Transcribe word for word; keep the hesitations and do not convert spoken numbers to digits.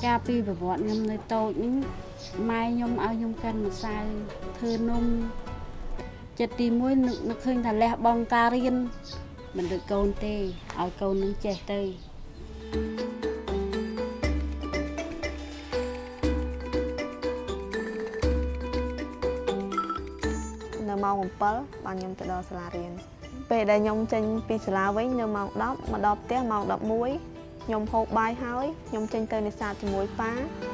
Cà phê và bọn nhom nơi tôi những mai nhom ao nhom căn mà sai thơ nung chật đi muối nó khơi thà lẹ bong cà riên mình được câu tê ao câu nung chè tê នៅម៉ោងbảyបានខ្ញុំទៅដល់សាលារៀនពេលដែលខ្ញុំចេញពីសាលាវិញនៅម៉ោងដប់មកដល់ផ្ទះម៉ោងដប់មួយខ្ញុំហូបបាយហើយខ្ញុំចេញទៅនេសាទជាមួយប៉ា